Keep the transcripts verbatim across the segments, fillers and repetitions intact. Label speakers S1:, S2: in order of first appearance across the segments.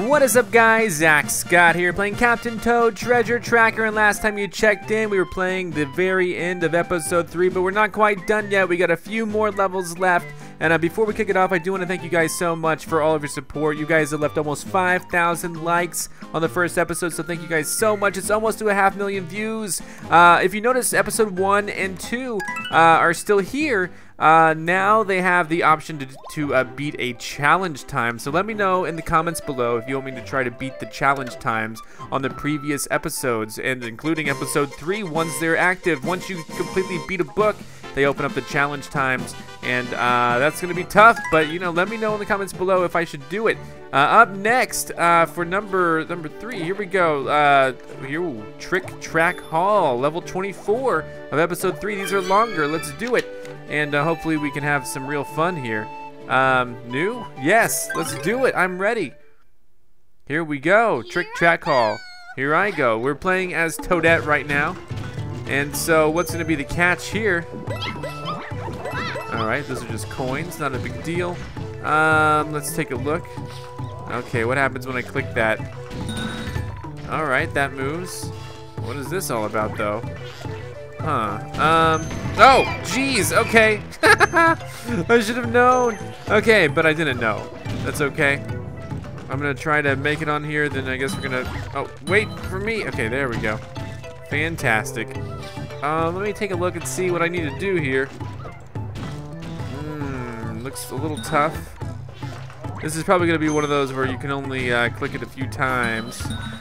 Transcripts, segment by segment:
S1: What is up, guys? Zack Scott here, playing Captain Toad Treasure Tracker, and last time you checked in, we were playing the very end of episode three, but we're not quite done yet. We got a few more levels left, and uh, before we kick it off, I do want to thank you guys so much for all of your support. You guys have left almost five thousand likes on the first episode, so thank you guys so much. It's almost to a half million views. Uh, if you notice, episode one and two uh, are still here. Uh, now they have the option to, to uh, beat a challenge time, so let me know in the comments below if you want me to try to beat the challenge times on the previous episodes, and including episode three once they're active. Once you completely beat a book, they open up the challenge times, and uh, that's going to be tough, but you know, let me know in the comments below if I should do it. Uh, up next, uh, for number number three, here we go. Uh, here, ooh, Trick Track Hall, level twenty-four of episode three. These are longer. Let's do it, and uh, hopefully we can have some real fun here. Um, new? Yes, let's do it. I'm ready. Here we go. Trick Track Hall. Here I go. We're playing as Toadette right now, and so what's going to be the catch here? All right, those are just coins. Not a big deal. Um, let's take a look. Okay, what happens when I click that? All right, that moves. What is this all about, though? Huh. Um, oh, geez, okay. I should have known. Okay, but I didn't know. That's okay. I'm gonna try to make it on here, then I guess we're gonna, oh, wait for me. Okay, there we go. Fantastic. Um, let me take a look and see what I need to do here. Hmm, looks a little tough. This is probably going to be one of those where you can only uh, click it a few times.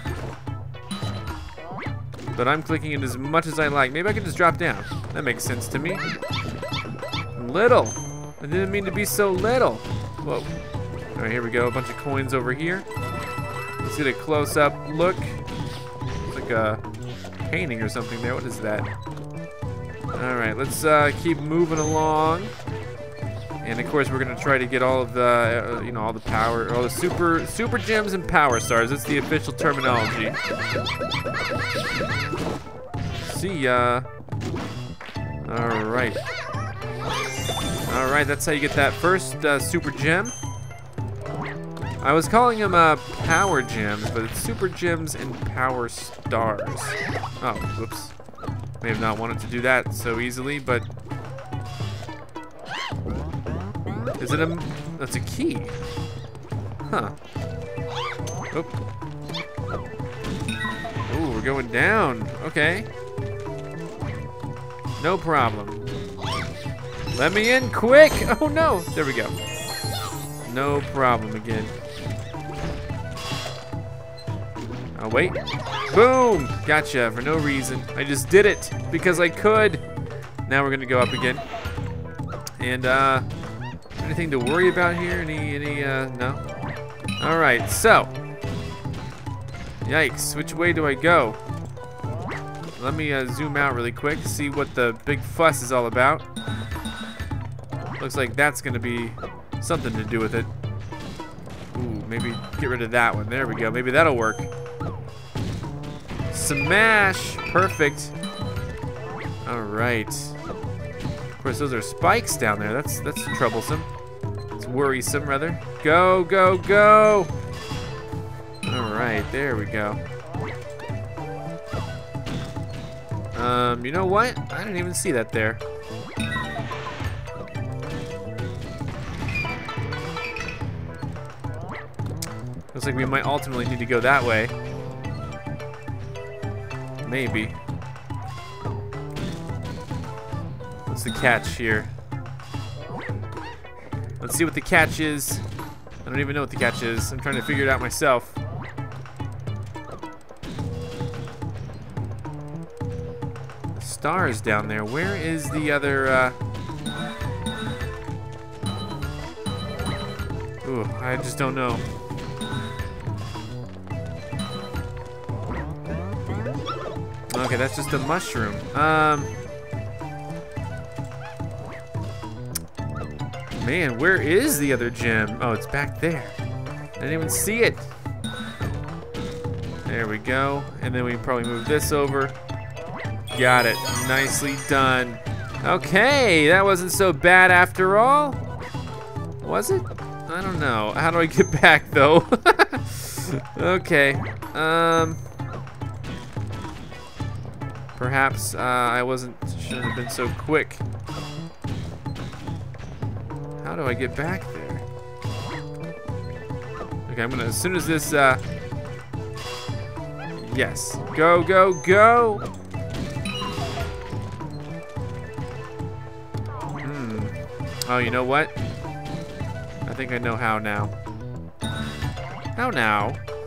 S1: But I'm clicking it as much as I like. Maybe I can just drop down. That makes sense to me. Little. I didn't mean to be so little. Whoa. All right, here we go. A bunch of coins over here. Let's get a close-up look. It's like a painting or something there. What is that? All right, let's uh, keep moving along. And of course, we're gonna try to get all of the, uh, you know, all the power, all the super, super gems and power stars. That's the official terminology. See ya. All right. All right, that's how you get that first uh, super gem. I was calling them uh, power gems, but it's super gems and power stars. Oh, whoops. May have not wanted to do that so easily, but. Is it a, that's a key. Huh. Oop. Ooh, we're going down. Okay. No problem. Let me in quick. Oh no, there we go. No problem again. Oh wait. Boom, gotcha for no reason. I just did it because I could. Now we're gonna go up again. And uh, anything to worry about here? Any, any, uh, no? All right, so. Yikes, which way do I go? Let me uh, zoom out really quick, see what the big fuss is all about. Looks like that's gonna be something to do with it. Ooh, maybe get rid of that one. There we go, maybe that'll work. Smash, perfect. All right. Of course, those are spikes down there. That's that's troublesome. It's worrisome, rather. Go, go, go! All right, there we go. Um, you know what? I didn't even see that there. Looks like we might ultimately need to go that way. Maybe. What's the catch here? Let's see what the catch is. I don't even know what the catch is. I'm trying to figure it out myself. The stars down there. Where is the other, uh... Ooh, I just don't know. Okay, that's just a mushroom. Um... Man, where is the other gem? Oh, it's back there. I didn't even see it. There we go. And then we probably move this over. Got it. Nicely done. Okay, that wasn't so bad after all. Was it? I don't know. How do I get back, though? Okay. Um. Perhaps uh, I wasn't. Shouldn't have been so quick. How do I get back there? Okay, I'm gonna. As soon as this. Uh, yes. Go, go, go. Hmm. Oh, you know what? I think I know how now. How now?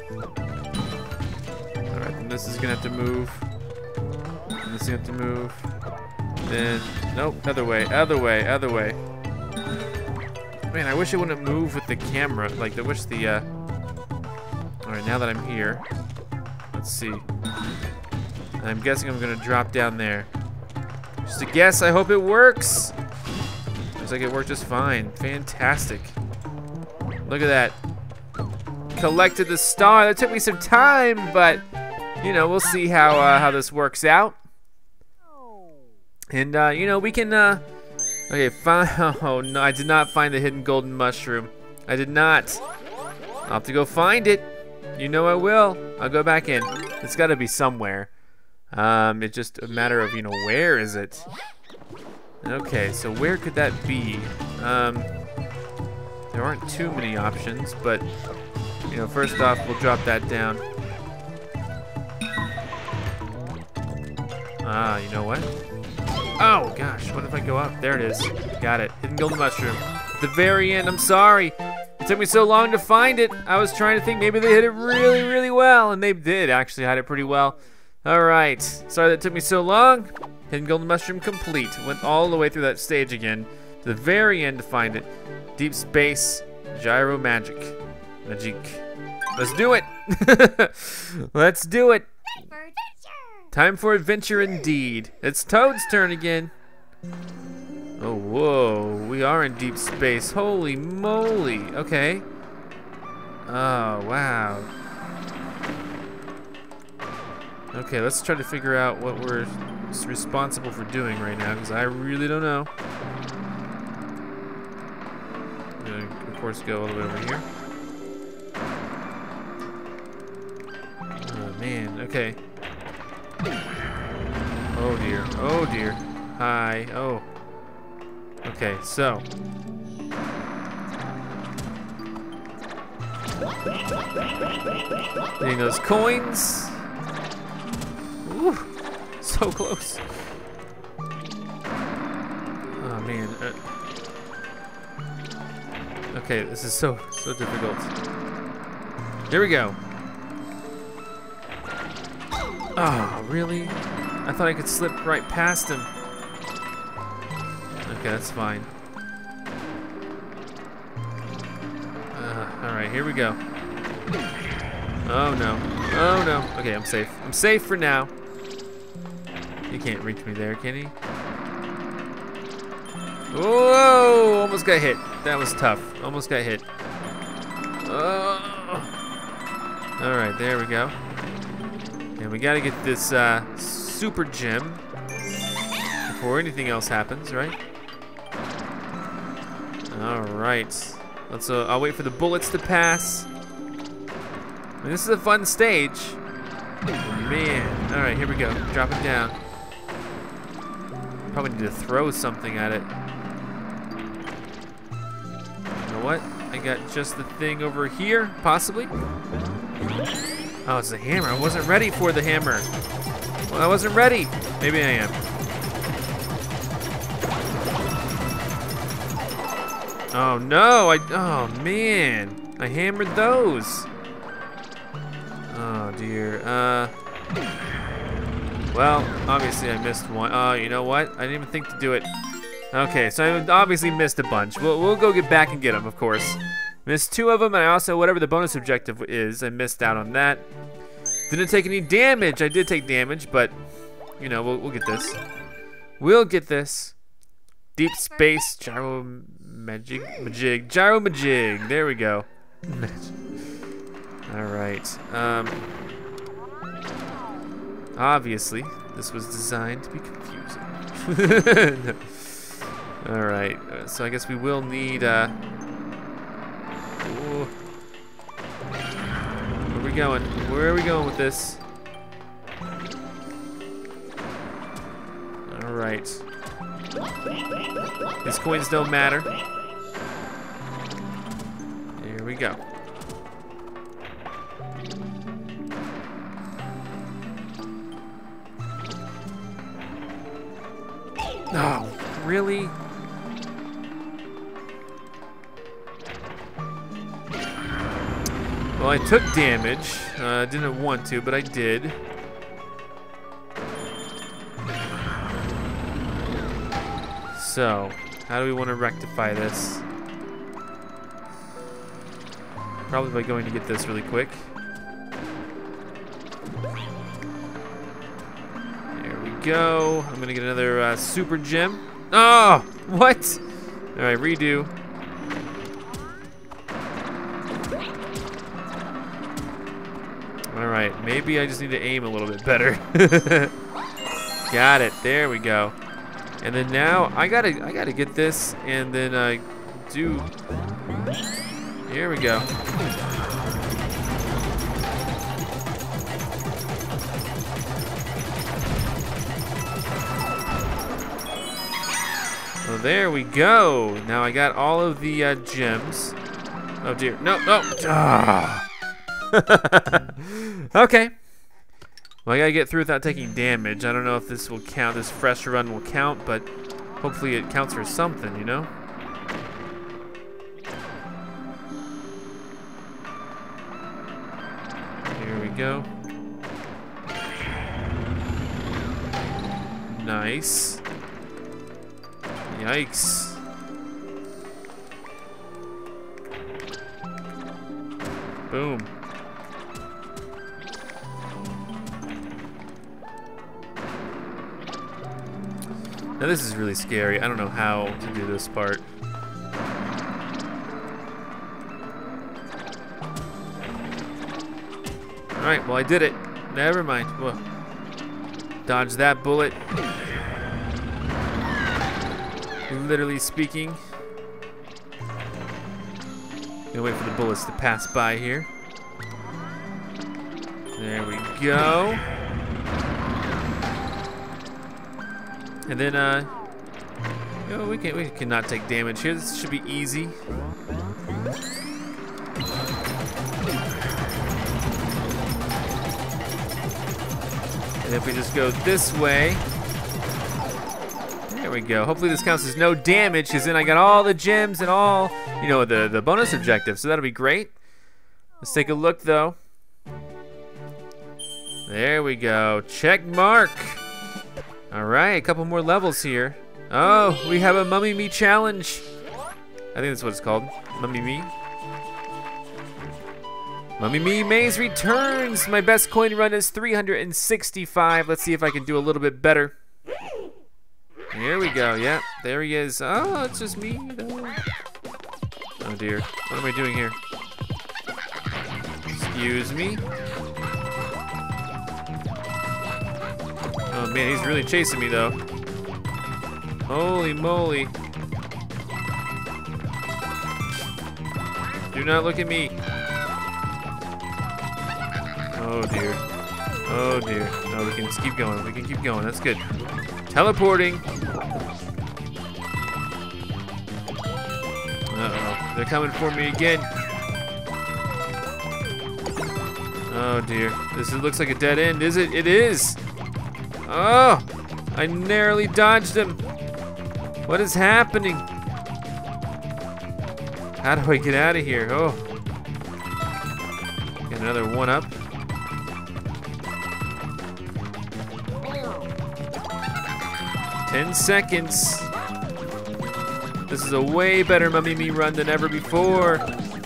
S1: Alright, then this is gonna have to move. And this is gonna have to move. Then, nope, other way, other way, other way. Man, I wish it wouldn't move with the camera. Like, I wish the, uh... Alright, now that I'm here. Let's see. I'm guessing I'm gonna drop down there. Just a guess, I hope it works! Looks like it worked just fine. Fantastic. Look at that. Collected the star. That took me some time, but you know, we'll see how uh, how this works out. And uh, you know, we can. Uh, okay, find. Oh no, I did not find the hidden golden mushroom. I did not. I'll have to go find it. You know I will. I'll go back in. It's got to be somewhere. Um, it's just a matter of, you know, where is it? Okay, so where could that be? Um, there aren't too many options, but you know, first off, we'll drop that down. Ah, you know what? Oh gosh, what if I go up? There it is. Got it. Hidden golden mushroom. At the very end. I'm sorry. It took me so long to find it. I was trying to think maybe they hid it really, really well, and they did actually hide it pretty well. All right. Sorry that it took me so long. Hidden golden mushroom complete. Went all the way through that stage again to the very end to find it. Deep space, Gyromajig. Magic. Let's do it. Let's do it. Time for adventure indeed. It's Toad's turn again. Oh, whoa. We are in deep space. Holy moly. Okay. Oh, wow. Okay, let's try to figure out what we're responsible for doing right now, because I really don't know. I'm gonna, of course, go all the way over here. Oh, man. Okay. Oh, dear. Oh, dear. Hi. Oh. Okay, so. Getting those coins. Ooh, so close. Oh man. Uh, okay, this is so so difficult. Here we go. Oh, really? I thought I could slip right past him. Okay, that's fine. Uh, all right, here we go. Oh no. Oh no. Okay, I'm safe. I'm safe for now. He can't reach me there, can he? Whoa! Almost got hit. That was tough. Almost got hit. Oh. All right, there we go. And we gotta get this uh, super gem before anything else happens, right? All right. Let's. Uh, I'll wait for the bullets to pass. And this is a fun stage. Man. All right, here we go. Drop it down. Probably need to throw something at it. You know what? I got just the thing over here, possibly. Oh, it's a hammer. I wasn't ready for the hammer. Well, I wasn't ready. Maybe I am. Oh no! I. Oh man! I hammered those. Oh dear. Uh. Well, obviously I missed one. Oh, you know what? I didn't even think to do it. Okay, so I obviously missed a bunch. We'll, we'll go get back and get them, of course. Missed two of them, and I also, whatever the bonus objective is, I missed out on that. Didn't take any damage. I did take damage, but, you know, we'll, we'll get this. We'll get this. Deep space, Gyromajig, Majig, Gyromajig. There we go. All right. Um... Obviously, this was designed to be confusing. No. All right, uh, so I guess we will need. Uh, we'll going? Where are we going with this? All right. These coins don't matter. Here we go. Oh, really? Well, I took damage. I uh, didn't want to, but I did. So, how do we want to rectify this? Probably by going to get this really quick. There we go. I'm gonna get another uh, super gem. Oh, what? All right, redo. All right, maybe I just need to aim a little bit better. Got it. There we go. And then now I gotta, I gotta get this, and then uh, do. Here we go. Well, there we go. Now I got all of the uh, gems. Oh dear. No, no. Ah. Okay. Well, I gotta get through without taking damage. I don't know if this will count, this fresh run will count, but hopefully it counts for something, you know? Here we go. Nice. Yikes. Boom. Now this is really scary. I don't know how to do this part. Alright, well I did it. Never mind. Whoa. Dodge that bullet. Literally speaking. Gonna wait for the bullets to pass by here. There we go. And then, uh, you know, we can we cannot take damage here. This should be easy. And if we just go this way, there we go. Hopefully this counts as no damage, because then I got all the gems and all, you know, the the bonus objective. So that'll be great. Let's take a look though. There we go. Check mark. All right, a couple more levels here. Oh, we have a Mummy Me challenge. I think that's what it's called, Mummy Me. Mummy Me Maze returns. My best coin run is three hundred sixty-five. Let's see if I can do a little bit better. Here we go, yeah, there he is. Oh, it's just me. Oh dear, what am I doing here? Excuse me. Oh man, he's really chasing me though. Holy moly. Do not look at me. Oh dear. Oh dear. No, we can just keep going. We can keep going. That's good. Teleporting. Uh-oh. They're coming for me again. Oh dear. This is, looks like a dead end, is it? It is. Oh, I narrowly dodged him. What is happening? How do I get out of here? Oh. Get another one up. Ten seconds. This is a way better Mummy Me run than ever before.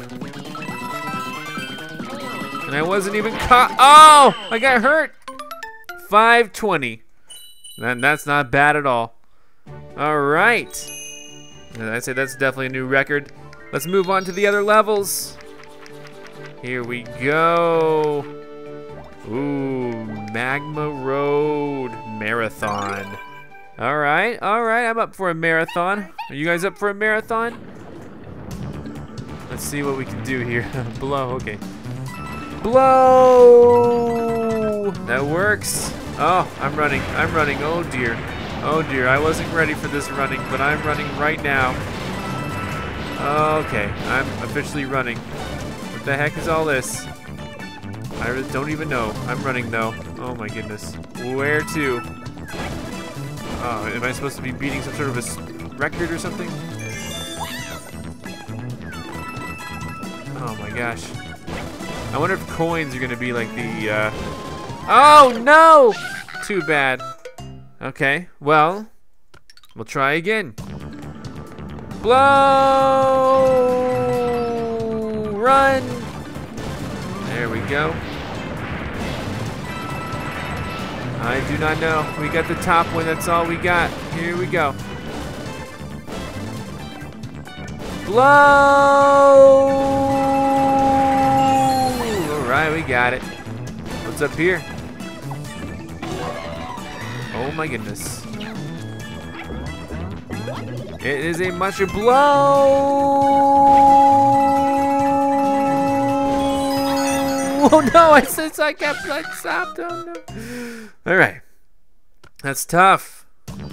S1: And I wasn't even caught. Oh, I got hurt. five twenty. And that's not bad at all. All right. I'd say that's definitely a new record. Let's move on to the other levels. Here we go. Ooh, Magma Road Marathon. All right, all right, I'm up for a marathon. Are you guys up for a marathon? Let's see what we can do here. Blow, okay. Blow! That works. Oh, I'm running. I'm running. Oh dear. Oh dear. I wasn't ready for this running, but I'm running right now. Okay, I'm officially running. What the heck is all this? I really don't even know. I'm running though. Oh my goodness. Where to? Oh, am I supposed to be beating some sort of a record or something? Oh my gosh. I wonder if coins are gonna be like the, uh... Oh no! Too bad. Okay, well, we'll try again. Blow! Run! There we go. I do not know. We got the top one, that's all we got. Here we go. Blow! Alright, we got it. What's up here? Oh my goodness. It is a much blow! Oh no, I said I kept like stopped. Oh no. Alright. That's tough.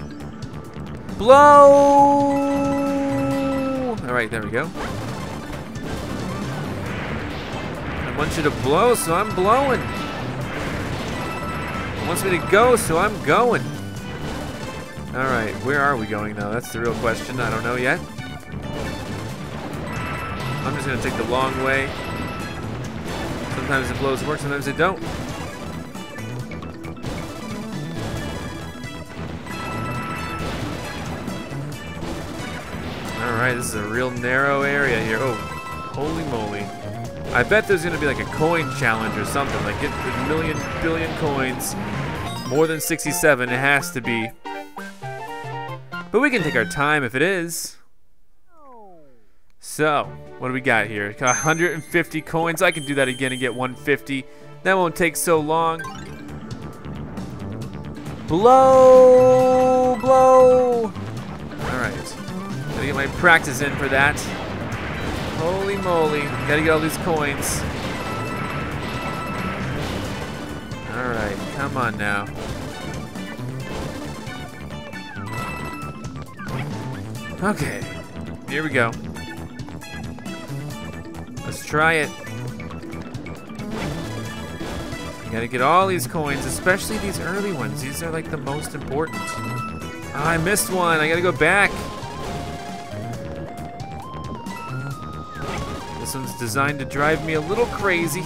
S1: Blow! Alright, there we go. I want you to blow, so I'm blowing. It wants me to go, so I'm going. Alright, where are we going now? That's the real question. I don't know yet. I'm just gonna take the long way. Sometimes the blows work, sometimes they don't. Alright, this is a real narrow area here. Oh, holy moly. I bet there's gonna be like a coin challenge or something. Like get the million billion coins. More than sixty-seven, it has to be. But we can take our time if it is. So, what do we got here? Got one hundred fifty coins. I can do that again and get one hundred fifty. That won't take so long. Blow! Blow! Alright. Gotta get my practice in for that. Holy moly. Gotta get all these coins. Alright, come on now. Okay, here we go. Let's try it. You gotta get all these coins, especially these early ones. These are like the most important. Oh, I missed one. I gotta go back. This one's designed to drive me a little crazy.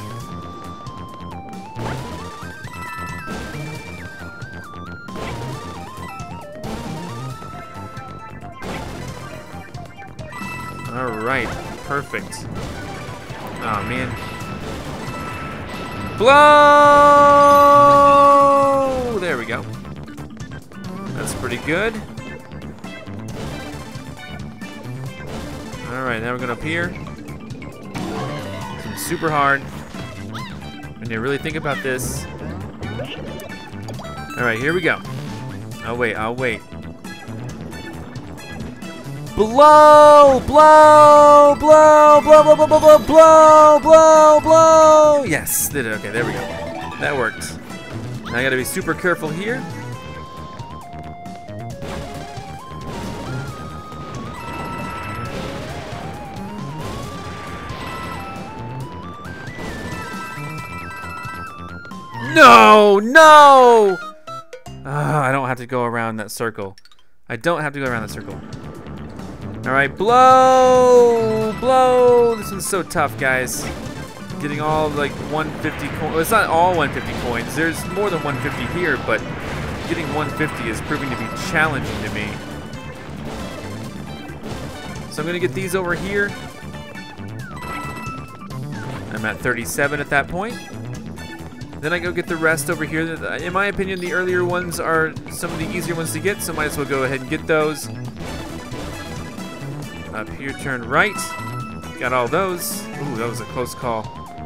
S1: All right, perfect. Oh man. Blow! There we go. That's pretty good. All right, now we're going up here. It's super hard. When you really think about this. All right, here we go. I'll wait, I'll wait. Blow, blow, blow, blow, blow, blow, blow, blow, blow, blow, blow. Yes, did it. Okay, there we go. That worked. Now I gotta be super careful here. No, no! Oh, I don't have to go around that circle. I don't have to go around that circle. All right, blow, blow. This one's so tough, guys. Getting all like one hundred fifty coins. Well, it's not all one hundred fifty coins. There's more than one hundred fifty here, but getting one hundred fifty is proving to be challenging to me. So I'm gonna get these over here. I'm at thirty-seven at that point. Then I go get the rest over here. In my opinion, the earlier ones are some of the easier ones to get, so might as well go ahead and get those. Up here, turn right. Got all those. Ooh, that was a close call.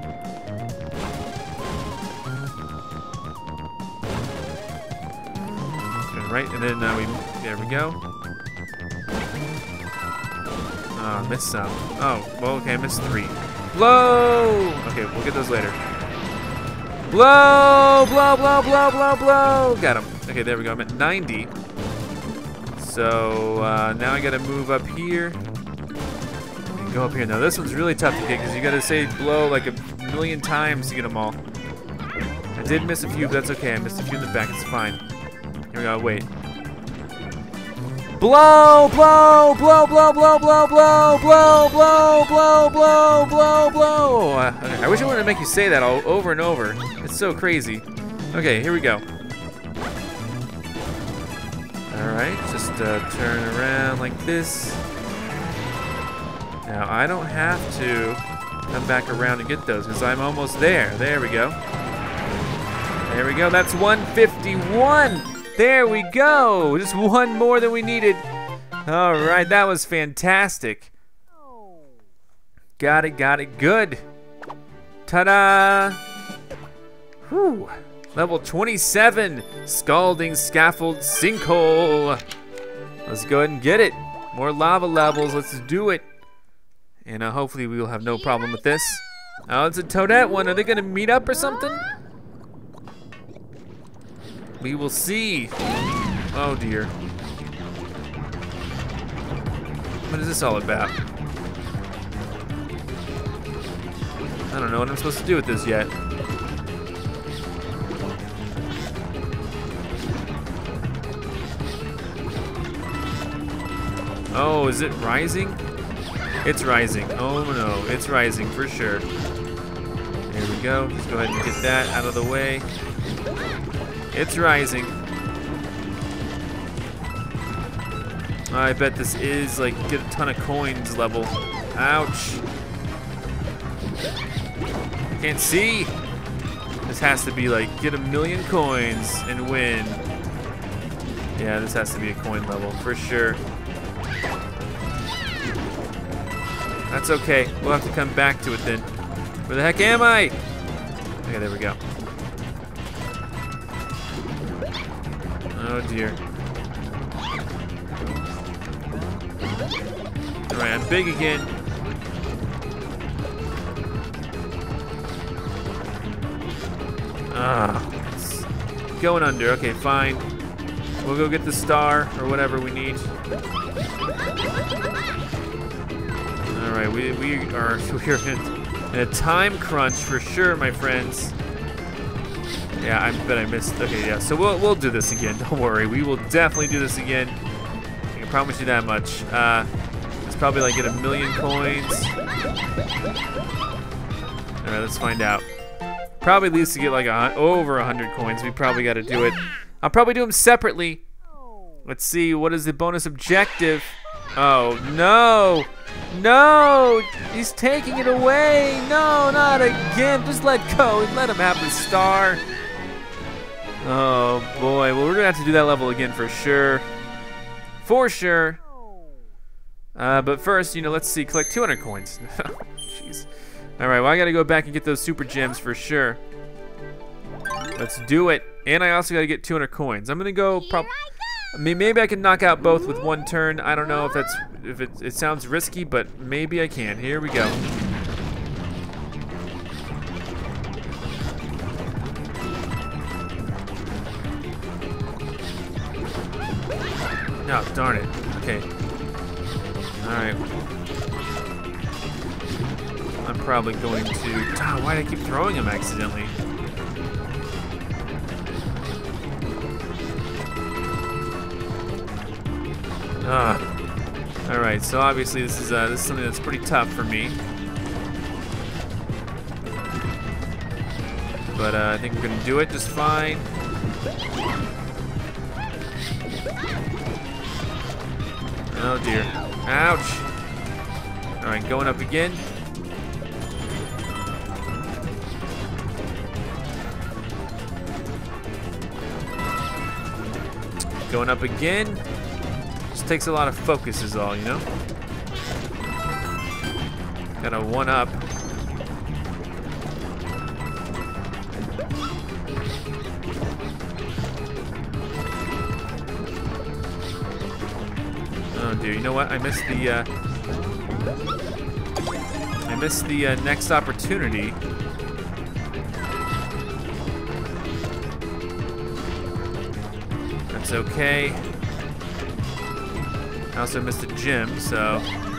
S1: Turn right, and then uh, we. There we go. Oh, I missed some. Oh, well, okay, I missed three. Blow! Okay, we'll get those later. Blow, blow, blow, blow, blow, blow. Got him. Okay, there we go. I'm at ninety. So uh, now I gotta move up here. And go up here. Now this one's really tough to get because you gotta say blow like a million times to get them all. I did miss a few, but that's okay. I missed a few in the back. It's fine. Here we go. Wait. Blow, blow, blow, blow, blow, blow, blow, blow, blow, blow, blow, blow, blow. Uh, okay. I wish I wouldn't make you say that all over and over. It's so crazy. Okay, here we go. All right, just uh, turn around like this. Now I don't have to come back around and get those because I'm almost there. There we go. There we go. That's one fifty-one. There we go. Just one more than we needed. All right, that was fantastic. Got it, got it. Good. Ta-da. Whew. Level twenty-seven. Scalding, Scaffold, Sinkhole. Let's go ahead and get it. More lava levels. Let's do it. And uh, hopefully we will have no problem with this. Oh, it's a Toadette one. Are they going to meet up or something? We will see. Oh dear. What is this all about? I don't know what I'm supposed to do with this yet. Oh, is it rising? It's rising. Oh no, it's rising for sure. There we go. Just go ahead and get that out of the way. It's rising. I bet this is like get a ton of coins level. Ouch. I can't see. This has to be like get a million coins and win. Yeah, this has to be a coin level for sure. That's okay. We'll have to come back to it then. Where the heck am I? Okay, there we go. Oh dear. Alright, I'm big again. Ah, it's going under. Okay, fine. We'll go get the star or whatever we need. Alright, we, we are we're in, in a time crunch for sure, my friends. Yeah, I bet I missed. Okay, yeah. So we'll we'll do this again. Don't worry. We will definitely do this again. I can promise you that much. Uh, it's probably like get a million coins. All right, let's find out. Probably at least to get like a, over a hundred coins. We probably got to do it. I'll probably do them separately. Let's see. What is the bonus objective? Oh no! No! He's taking it away! No, not again! Just let go. Let him have the star. Oh boy, well we're gonna have to do that level again for sure. For sure. Uh, but first, you know, let's see, collect two hundred coins. Jeez. Alright, well I gotta go back and get those super gems for sure. Let's do it. And I also gotta get two hundred coins. I'm gonna go, prob I mean, maybe I can knock out both with one turn. I don't know if that's, if it, it sounds risky, but maybe I can. Here we go. No, darn it. Okay. Alright. I'm probably going to... Ah, why did I keep throwing him accidentally? Ah. Alright, so obviously this is, uh, this is something that's pretty tough for me. But uh, I think we're going to do it just fine. Oh dear. Ouch. Alright, going up again. Going up again. Just takes a lot of focus is all, you know? Got a one up. Oh dear, you know what? I missed the, uh... I missed the uh, next opportunity. It's okay. I also missed a gym, so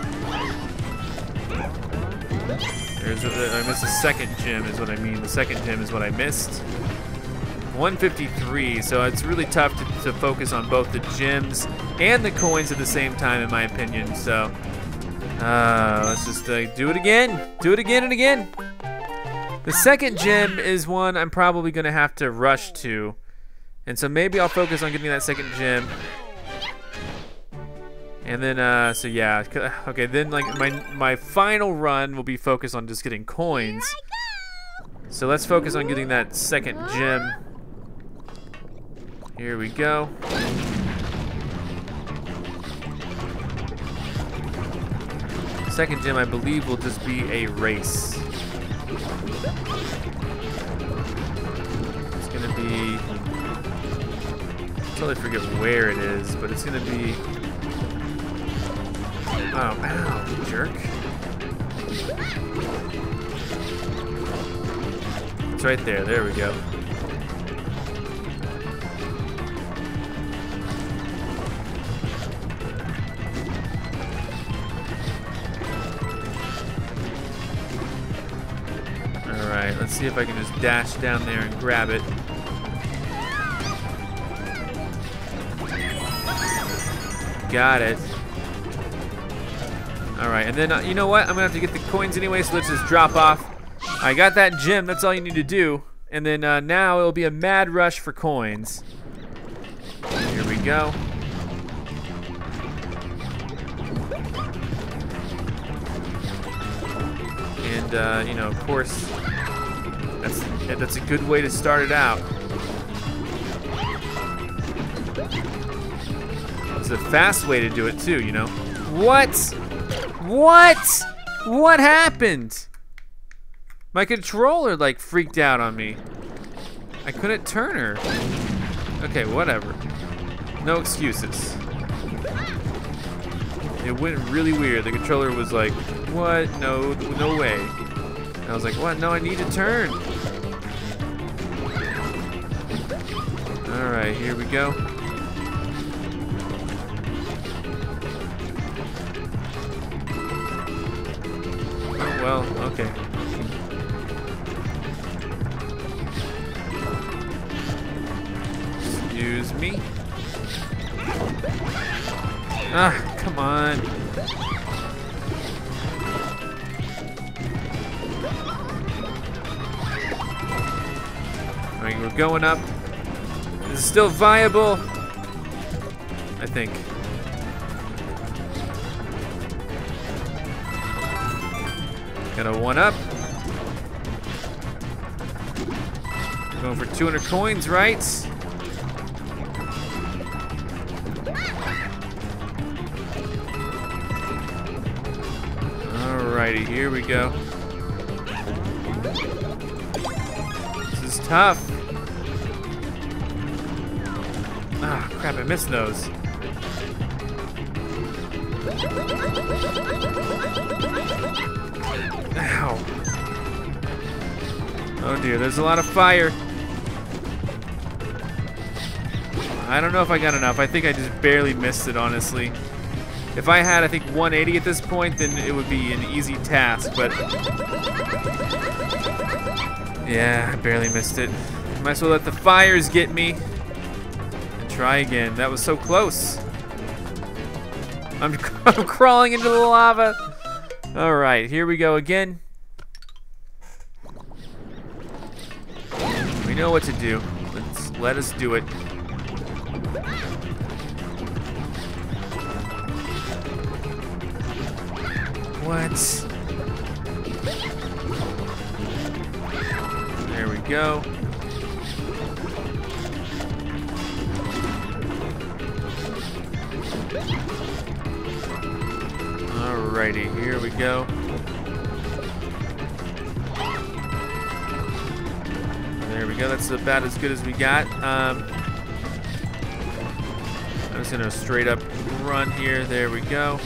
S1: there's a, I missed a second gym is what I mean. The second gym is what I missed. one fifty-three, so it's really tough to, to focus on both the gems and the coins at the same time, in my opinion. So uh, let's just uh, do it again. Do it again and again. The second gem is one I'm probably gonna have to rush to. And so maybe I'll focus on getting that second gem. And then, uh, so yeah, okay, then like my, my final run will be focused on just getting coins. So let's focus on getting that second gem. Here we go. Second gem, I believe, will just be a race. It's gonna be, I totally forget where it is, but it's gonna be, oh, ow, jerk. It's right there, there we go. Alright, let's see if I can just dash down there and grab it. Got it. Alright, and then, uh, you know what? I'm gonna have to get the coins anyway, so let's just drop off. I got that gem, that's all you need to do. And then uh, now it'll be a mad rush for coins. Here we go. And, uh, you know, of course, that's, that's a good way to start it out. It's a fast way to do it too, you know. What? What? What happened? My controller like freaked out on me. I couldn't turn her. Okay, whatever. No excuses. It went really weird. The controller was like, what? No, no way. And I was like, what? No, I need to turn. All right, here we go. Oh, well, okay. Excuse me. Ah, come on. Alright, we're going up. This is still viable, I think. Got a one up. Going for two hundred coins, right? Alrighty, here we go. This is tough. Ah, crap, I missed those. Ow. Oh dear, there's a lot of fire. I don't know if I got enough. I think I just barely missed it, honestly. If I had, I think, one eighty at this point, then it would be an easy task, but yeah, I barely missed it. Might as well let the fires get me and try again. That was so close. I'm, I'm crawling into the lava. All right, here we go again. We know what to do. Let's let us do it. What? There we go. Alrighty, here we go. There we go, that's about as good as we got. Um, I'm just gonna straight up run here, there we go.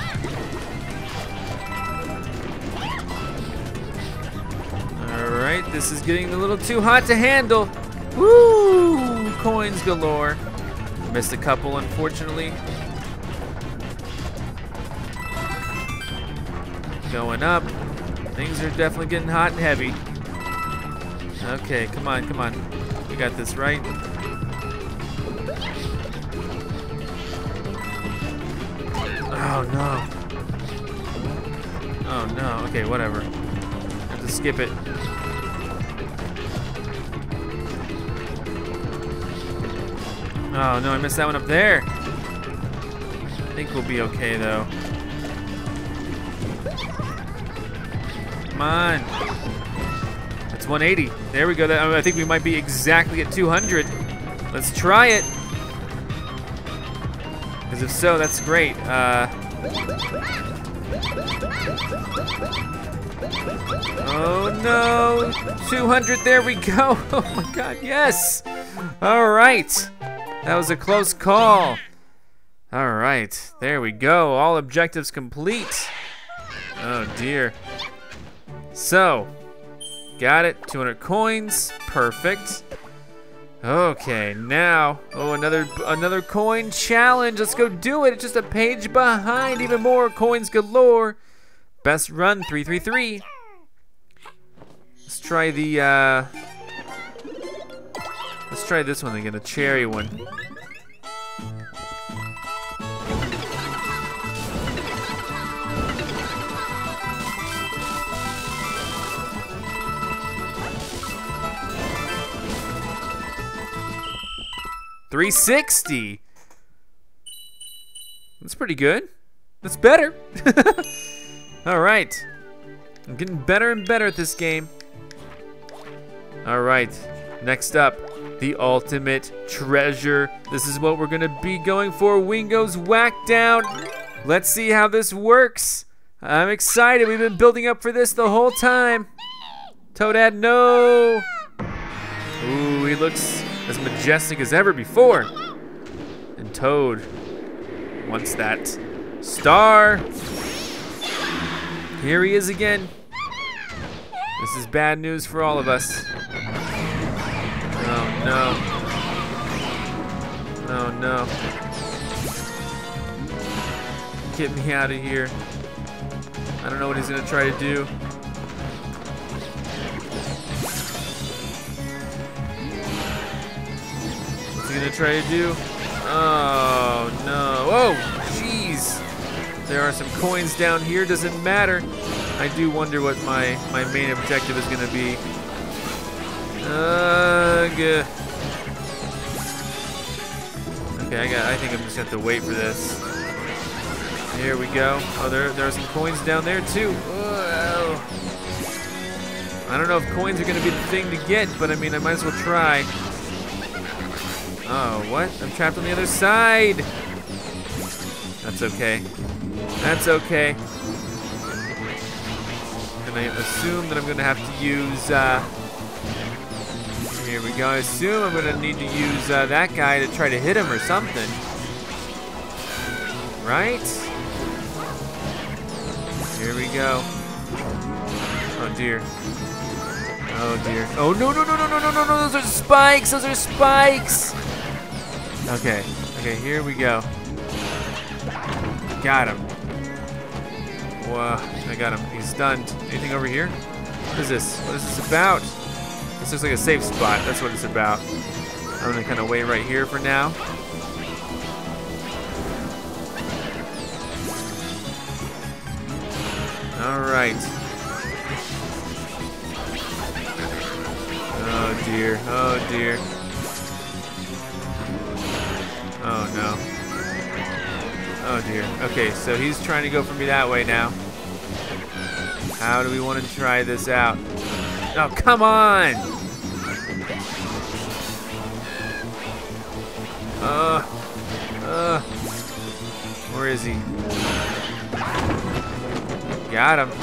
S1: Alright, this is getting a little too hot to handle. Woo! Coins galore. Missed a couple, unfortunately. Going up. Things are definitely getting hot and heavy. Okay, come on, come on. We got this, right? Oh no. Oh no. Okay, whatever. I have to skip it. Oh no, I missed that one up there. I think we'll be okay though. Come on. That's one eighty. There we go. I think we might be exactly at two hundred. Let's try it. Because if so, that's great. Uh, oh no. two hundred. There we go. Oh my god. Yes. All right. That was a close call. All right. There we go. All objectives complete. Oh dear. So, got it. two hundred coins. Perfect. Okay, now, oh, another another coin challenge. Let's go do it. It's just a page behind. Even more coins galore. Best run, three three three. Let's try the, uh, let's try this one again, the cherry one. three sixty. That's pretty good. That's better. All right. I'm getting better and better at this game. All right. Next up, the ultimate treasure. This is what we're gonna be going for. Wingo's Whackdown. Let's see how this works. I'm excited. We've been building up for this the whole time. Toadad, no. Ooh, he looks as majestic as ever before. And Toad wants that star. Here he is again. This is bad news for all of us. Oh no. Oh no. Get me out of here. I don't know what he's gonna try to do. What's he gonna try to do? Oh no. Oh, jeez. There are some coins down here. Doesn't matter. I do wonder what my, my main objective is gonna be. Uh, good. Okay, I got. I think I'm just gonna have to wait for this. Here we go. Oh, there, there are some coins down there too. Oh, I don't know if coins are gonna be the thing to get, but I mean, I might as well try. Oh, what? I'm trapped on the other side. That's okay. That's okay. And I assume that I'm gonna have to use, uh, here we go. I assume I'm gonna need to use uh, that guy to try to hit him or something. Right? Here we go. Oh dear. Oh dear. Oh no no no no no no no no! Those are spikes! Those are spikes! Okay. Okay, here we go. Got him. Whoa, I got him. He's stunned. Anything over here? What is this? What is this about? This looks like a safe spot. That's what it's about. I'm gonna kind of wait right here for now. All right. Oh dear. Oh dear. Oh no. Oh dear. Okay, so he's trying to go for me that way now. How do we want to try this out? Oh, come on! Uh, uh, where is he? Got him.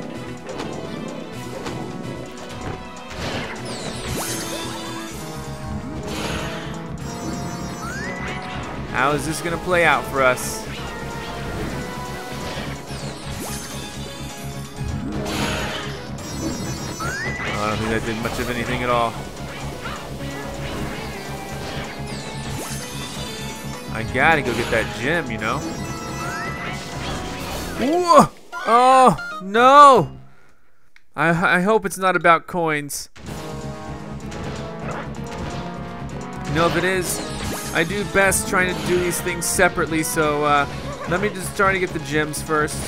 S1: How is this gonna play out for us? don't think that did much of anything at all. I gotta go get that gem, you know? Whoa! Oh, no! I, I hope it's not about coins. You know, if it is, I do best trying to do these things separately, so uh, let me just try to get the gems first.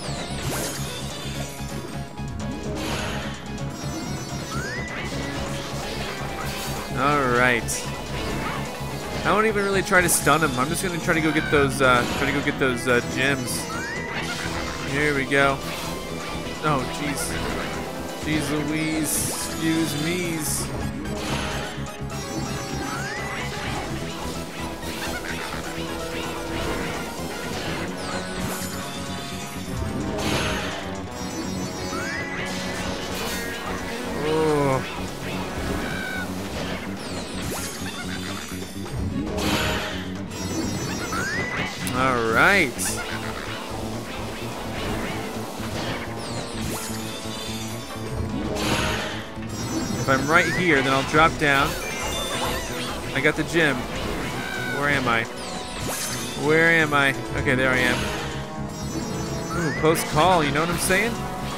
S1: Alright. I won't even really try to stun him. I'm just gonna try to go get those uh, try to go get those uh, gems. Here we go. Oh jeez. Jeez Louise. Excuse me's. All right. If I'm right here, then I'll drop down. I got the gem. Where am I? Where am I? Okay, there I am. Ooh, close call, you know what I'm saying?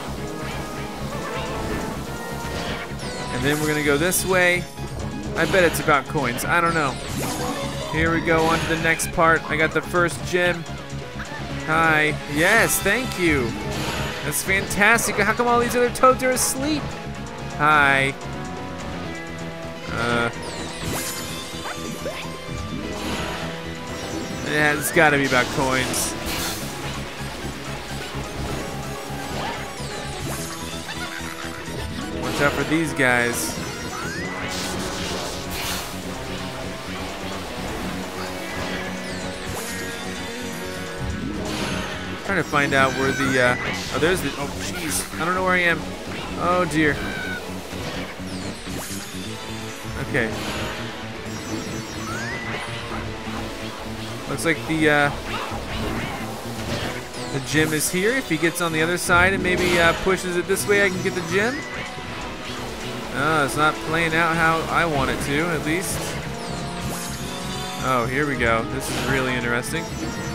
S1: And then we're gonna go this way. I bet it's about coins. I don't know. Here we go, on to the next part. I got the first gem. Hi. Yes, thank you. That's fantastic. How come all these other toads are asleep? Hi. Uh. Yeah, it's gotta be about coins. Watch out for these guys. Trying to find out where the, uh, oh, there's the, oh, jeez. I don't know where I am. Oh, dear. Okay. Looks like the, uh, the gem is here. If he gets on the other side and maybe uh, pushes it this way, I can get the gem. Oh, it's not playing out how I want it to, at least. Oh, here we go. This is really interesting.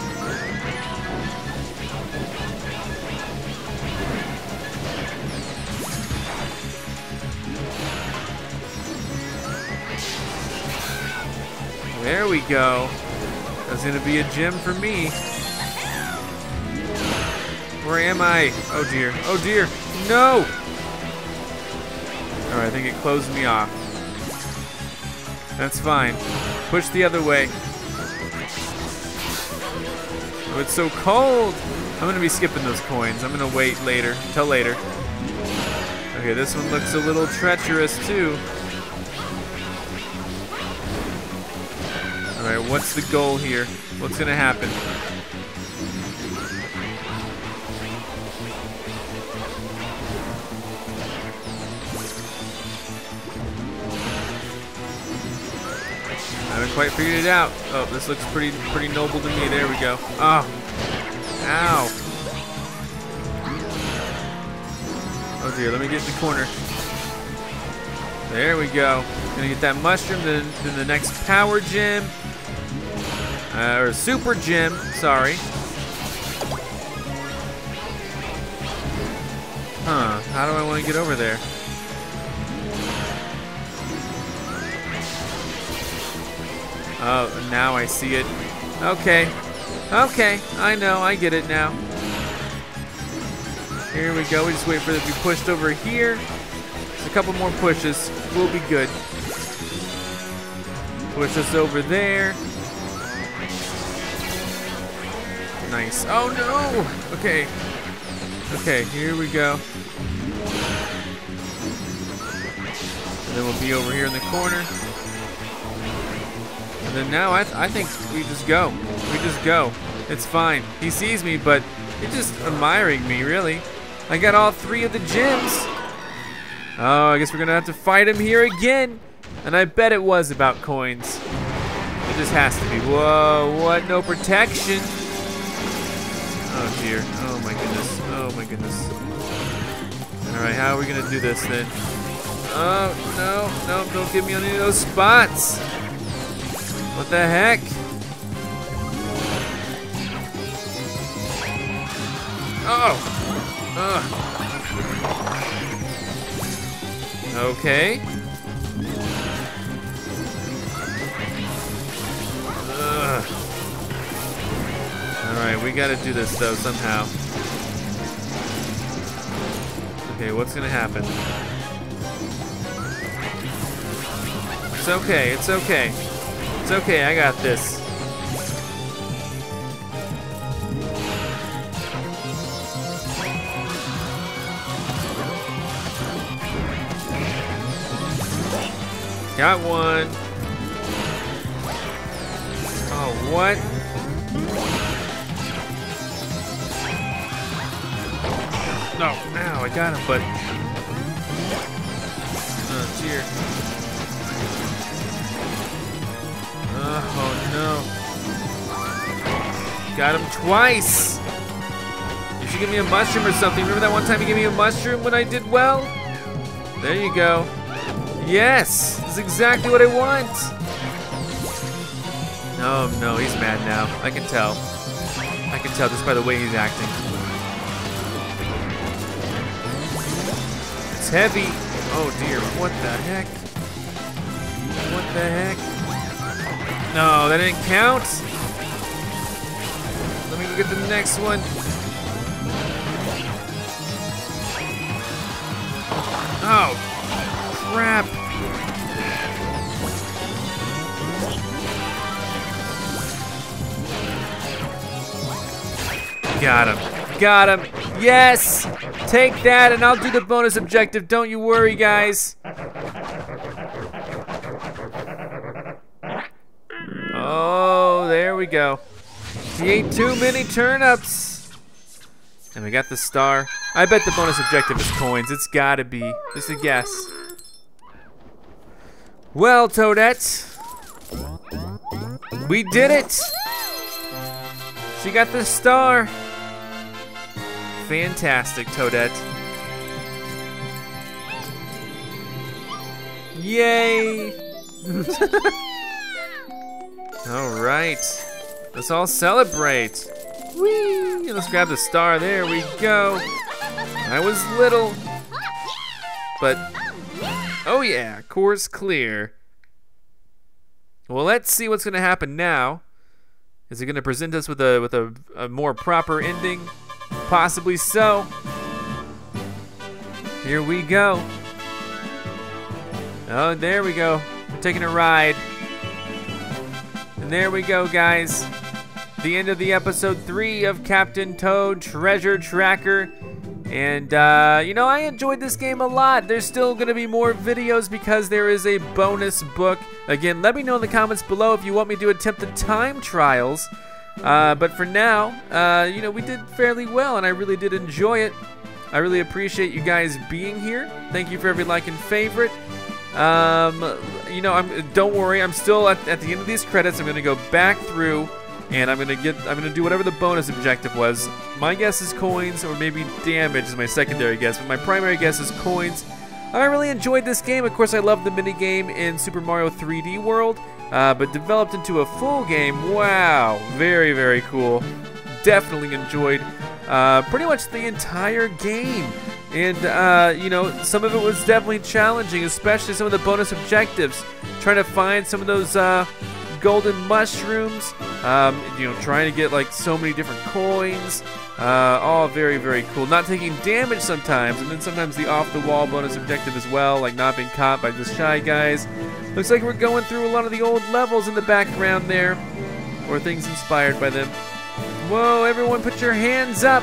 S1: There we go. That's gonna be a gem for me. Where am I? Oh dear. Oh dear. No! Alright, I think it closed me off. That's fine. Push the other way. Oh, it's so cold. I'm gonna be skipping those coins. I'm gonna wait later. Till later. Okay, this one looks a little treacherous too. Alright, what's the goal here? What's gonna happen? I haven't quite figured it out. Oh, this looks pretty pretty noble to me. There we go. Oh. Ow. Oh dear, let me get in the corner. There we go. Gonna get that mushroom, then, then the next power gem. Uh, or super gem, sorry. Huh, how do I want to get over there? Oh, now I see it. Okay, okay, I know, I get it now. Here we go, we just wait for it to be pushed over here. Just a couple more pushes, we'll be good. Push us over there. Nice. Oh no! Okay. Okay, here we go. And then we'll be over here in the corner. And then now I, th I think we just go. We just go. It's fine. He sees me, but he's just admiring me, really. I got all three of the gems. Oh, I guess we're gonna have to fight him here again. And I bet it was about coins. It just has to be. Whoa, what? No protection. Oh dear. Oh my goodness. Oh my goodness. Alright, how are we gonna do this then? Oh, no, no, don't get me on any of those spots. What the heck? Oh. Ugh. Okay. Ugh. All right, we gotta do this though somehow. Okay, what's gonna happen? It's okay, it's okay. It's okay, I got this. Got one. Oh, what? No, ow, I got him, but... Oh, dear. Oh, no. Got him twice. You should give me a mushroom or something. Remember that one time you gave me a mushroom when I did well? There you go. Yes, this is exactly what I want. Oh, no, he's mad now. I can tell. I can tell just by the way he's acting. It's heavy. Oh, dear. What the heck? What the heck? No, that didn't count. Let me go get the next one. Oh, crap. Got him. Got him. Yes! Take that and I'll do the bonus objective. Don't you worry, guys. Oh, there we go. He ate too many turnips. And we got the star. I bet the bonus objective is coins. It's gotta be. Just a guess. Well, Toadette. We did it! She got the star. Fantastic, Toadette. Yay! All right, let's all celebrate. Whee! Let's grab the star. There we go. I was little, but oh yeah, course clear. Well, let's see what's gonna happen now. Is it gonna present us with a with a, a more proper ending? Possibly so. Here we go. Oh, there we go. We're taking a ride. And there we go, guys. The end of the episode three of Captain Toad Treasure Tracker. And, uh, you know, I enjoyed this game a lot. There's still going to be more videos because there is a bonus book. Again, let me know in the comments below if you want me to attempt the time trials. Uh, but for now, uh, you know, we did fairly well, and I really did enjoy it. I really appreciate you guys being here. Thank you for every like and favorite. Um, you know, I'm, don't worry, I'm still at, at the end of these credits. I'm going to go back through, and I'm going to get, I'm going to do whatever the bonus objective was. My guess is coins, or maybe damage is my secondary guess, but my primary guess is coins. I really enjoyed this game. Of course, I love the mini game in Super Mario three D World. Uh, but developed into a full game, wow, very, very cool. Definitely enjoyed uh, pretty much the entire game. And, uh, you know, some of it was definitely challenging, especially some of the bonus objectives. Trying to find some of those uh, golden mushrooms, um, you know, trying to get like so many different coins. Uh, all very, very cool. Not taking damage sometimes, and then sometimes the off-the-wall bonus objective as well, like not being caught by the Shy Guys. Looks like we're going through a lot of the old levels in the background there, or things inspired by them. Whoa, everyone put your hands up!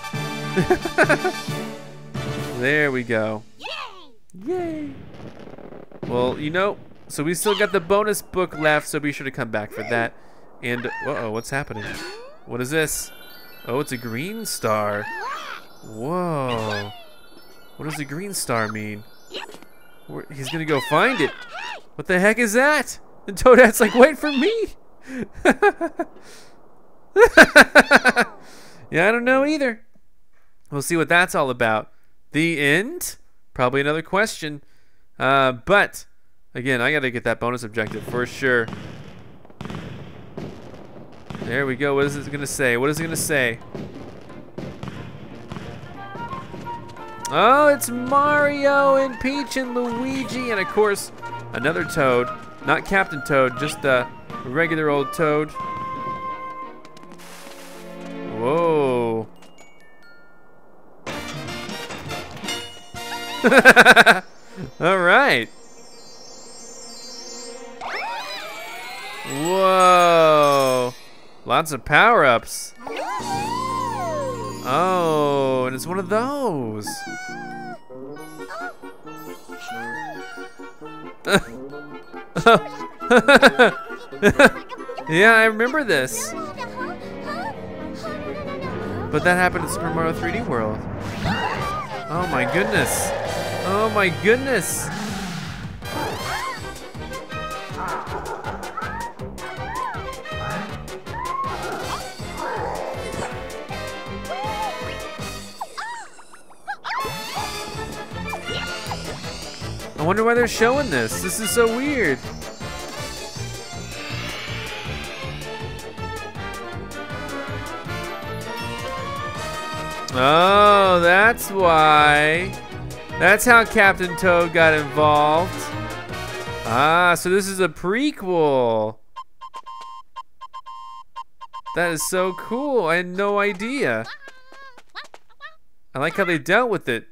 S1: There we go. Yay! Yay! Well, you know, so we still got the bonus book left, so be sure to come back for that. And, uh-oh, what's happening? What is this? Oh, it's a green star. Whoa. What does the green star mean? Where, he's gonna go find it. What the heck is that? And Toadette's like, wait for me. Yeah, I don't know either. We'll see what that's all about. The end? Probably another question. Uh, but, again, I gotta get that bonus objective for sure. There we go. What is it gonna say? What is it gonna say? Oh, it's Mario and Peach and Luigi, and of course, another Toad. Not Captain Toad, just a regular old Toad. Whoa. All right. Whoa. Lots of power-ups. Oh, and it's one of those. Yeah, I remember this. But that happened in Super Mario three D World. Oh my goodness. Oh my goodness. I wonder why they're showing this. This is so weird. Oh, that's why. That's how Captain Toad got involved. Ah, so this is a prequel. That is so cool. I had no idea. I like how they dealt with it.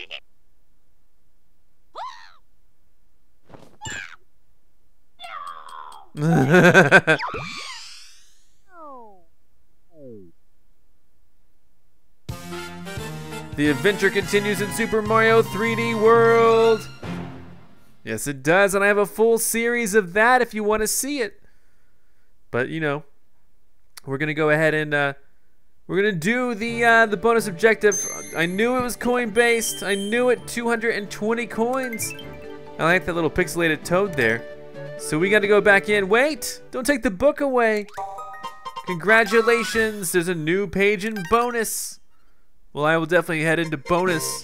S1: The adventure continues in Super Mario three D World. Yes, it does, and I have a full series of that if you want to see it. But you know, we're gonna go ahead and uh, we're gonna do the uh, the bonus objective. I knew it was coin based. I knew it. two hundred twenty coins. I like that little pixelated Toad there. So we got to go back in. Wait! Don't take the book away. Congratulations! There's a new page in bonus. Well, I will definitely head into bonus.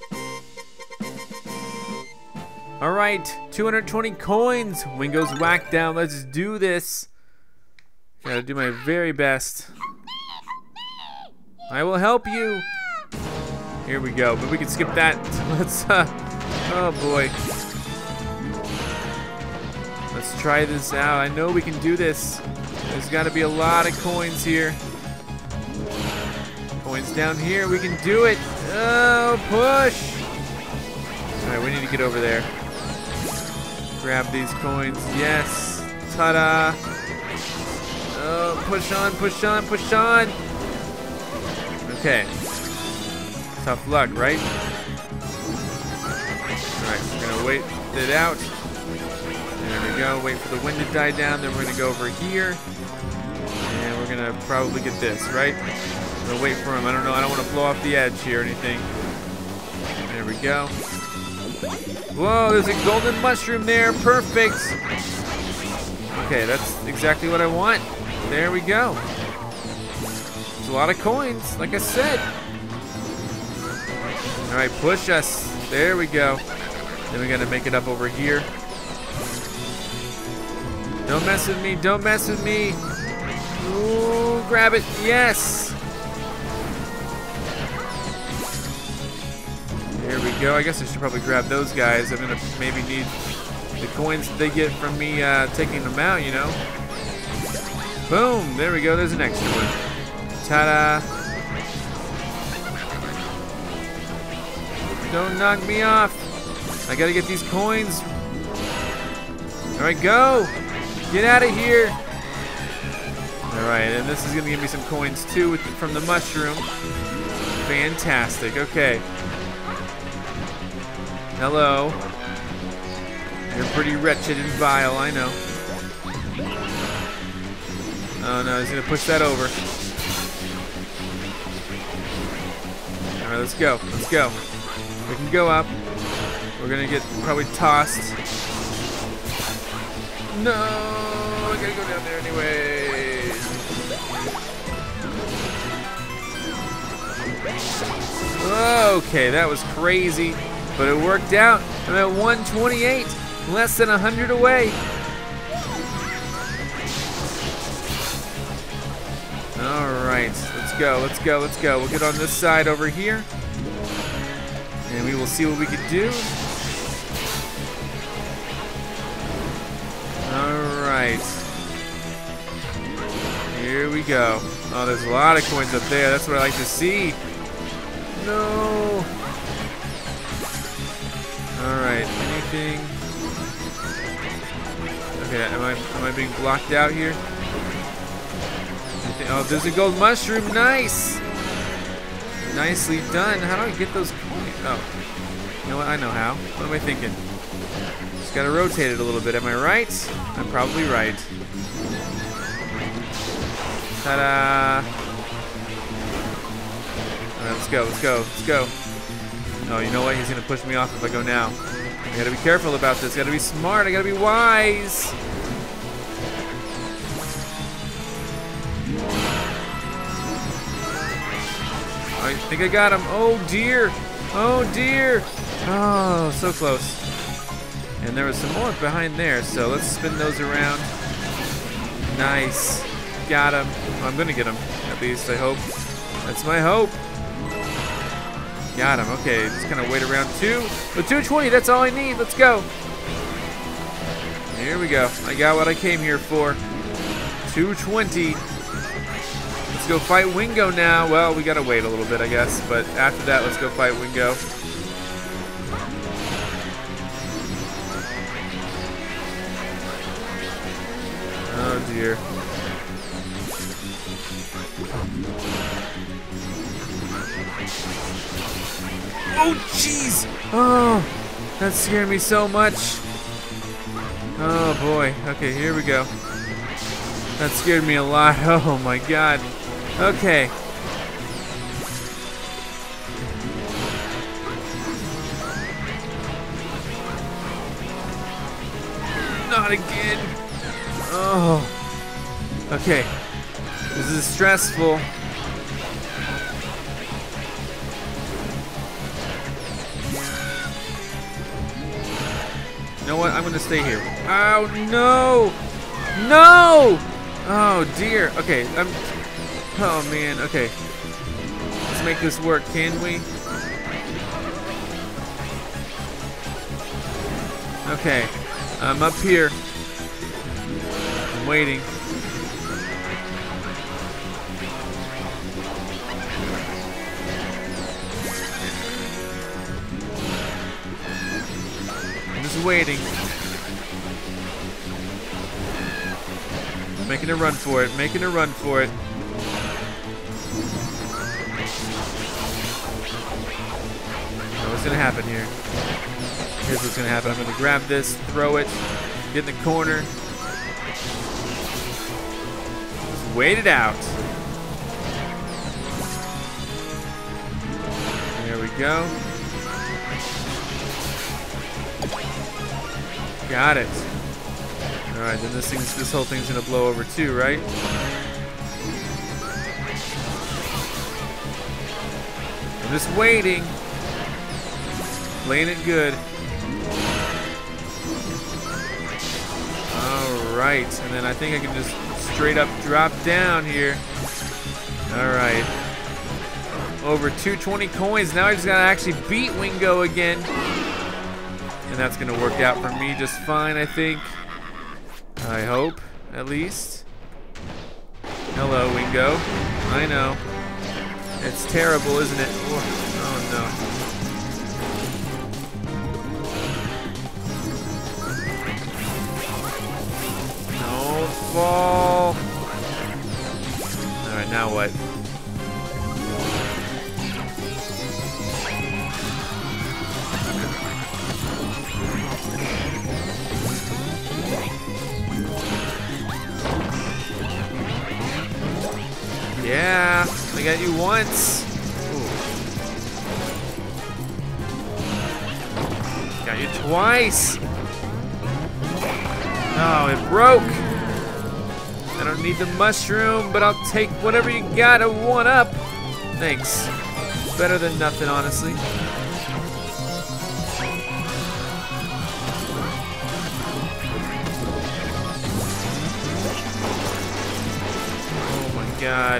S1: All right, two hundred twenty coins. Wingo's Whackdown. Let's do this. Gotta do my very best. I will help you. Here we go, but we can skip that. Let's, uh, oh boy. Let's try this out. I know we can do this. There's gotta be a lot of coins here. Coins down here, we can do it. Oh, push. All right, we need to get over there. Grab these coins, yes. Ta-da. Oh, push on, push on, push on. Okay. Tough luck, right? All right, we're gonna wait it out. There we go, wait for the wind to die down, then we're gonna go over here. And we're gonna probably get this, right? I'm gonna wait for him. I don't know. I don't want to blow off the edge here or anything. There we go. Whoa, there's a golden mushroom there. Perfect. Okay, that's exactly what I want. There we go. There's a lot of coins, like I said. All right, push us. There we go. Then we gotta make it up over here. Don't mess with me. Don't mess with me. Ooh, grab it. Yes. There we go. I guess I should probably grab those guys. I'm gonna maybe need the coins that they get from me uh, taking them out, you know. Boom! There we go. There's an extra one. Ta-da! Don't knock me off. I gotta get these coins. All right, go! Get out of here! All right, and this is gonna give me some coins too with, from the mushroom. Fantastic. Okay. Hello. You're pretty wretched and vile, I know. Oh no, he's gonna push that over. Alright, let's go. Let's go. We can go up. We're gonna get probably tossed. No, I gotta go down there anyway. Okay, that was crazy. but it worked out. I'm at one twenty-eight, less than one hundred away. All right, let's go, let's go, let's go. We'll get on this side over here, and we will see what we can do. All right. Here we go. Oh, there's a lot of coins up there. That's what I like to see. No. All right. Anything? Okay. Am I am I being blocked out here? Anything? Oh, there's a gold mushroom. Nice. Nicely done. How do I get those coins? Oh. You know what? I know how. What am I thinking? Just gotta rotate it a little bit. Am I right? I'm probably right. Ta-da! All right, let's go, let's go, let's go. Oh, you know what? He's gonna push me off if I go now. I gotta be careful about this. I gotta be smart. I gotta be wise. I think I got him. Oh dear! Oh dear! Oh, so close. And there was some more behind there, so let's spin those around. Nice. Got him. Oh, I'm gonna get him, at least, I hope. That's my hope. Got him. Okay, just gonna wait around two. But two twenty, that's all I need. Let's go. Here we go. I got what I came here for. two twenty. Let's go fight Wingo now. Well, we gotta wait a little bit, I guess. But after that, let's go fight Wingo. Oh dear. Oh jeez! Oh, that scared me so much. Oh boy. Okay, here we go. That scared me a lot. Oh my god. Okay. Not again. Oh. Okay. This is stressful. You know what? I'm gonna stay here. Oh no! No! Oh dear. Okay. I'm. Oh man. Okay. Let's make this work, can we? Okay. I'm up here. I'm waiting. Waiting. Making a run for it, making a run for it. Now what's gonna happen here? Here's what's gonna happen. I'm gonna grab this, throw it, get in the corner. Just wait it out. There we go. Got it. All right, then this thing's, this whole thing's gonna blow over too, right? I'm just waiting, playing it good. All right, and then I think I can just straight up drop down here. All right, over two twenty coins. Now I just gotta actually beat Wingo again. And that's gonna work out for me just fine, I think. I hope, at least. Hello, Wingo. I know. It's terrible, isn't it? Oh no. Don't fall. Alright, now what? Yeah, I got you once. Ooh. Got you twice. Oh, it broke. I don't need the mushroom, but I'll take whatever you got. A one up. Thanks. Better than nothing, honestly. God.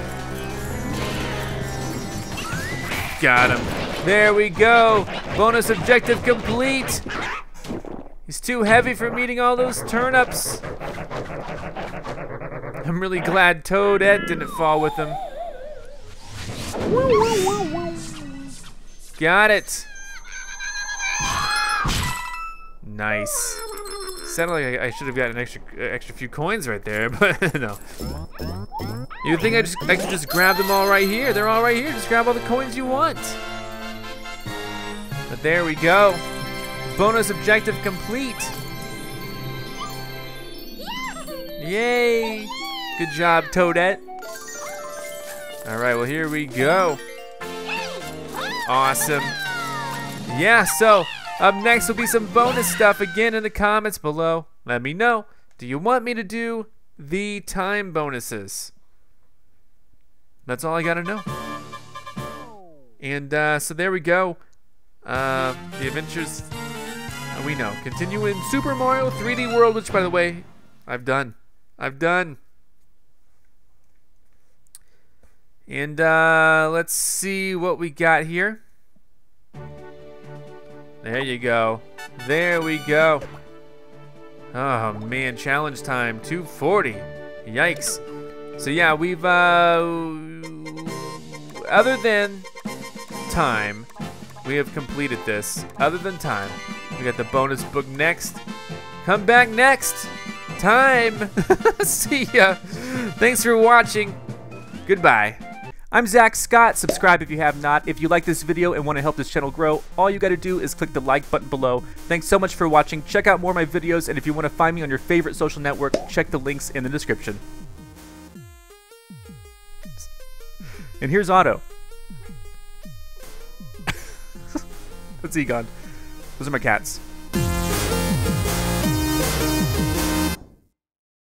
S1: Got him. There we go. Bonus objective complete. He's too heavy for me eating all those turnips. I'm really glad Toadette didn't fall with him. Got it. Nice. Sounded like I, I should have gotten an extra, extra few coins right there, but no. You'd think I just I could just grab them all right here. They're all right here. Just grab all the coins you want. But there we go. Bonus objective complete. Yay! Good job, Toadette. All right, well here we go. Awesome. Yeah, so up next will be some bonus stuff. Again, in the comments below, let me know. Do you want me to do the time bonuses? That's all I gotta know. And uh, so there we go. Uh, the adventures, uh, we know. Continue in Super Mario three D World, which by the way, I've done. I've done. And uh, let's see what we got here. There you go. There we go. Oh man, challenge time, two forty. Yikes. So yeah, we've, uh, other than time, we have completed this. Other than time, we got the bonus book next. Come back next time. See ya. Thanks for watching. Goodbye. I'm Zack Scott. Subscribe if you have not. If you like this video and want to help this channel grow, all you got to do is click the like button below. Thanks so much for watching. Check out more of my videos, and if you want to find me on your favorite social network, check the links in the description. And here's Otto. What's he gone? Those are my cats.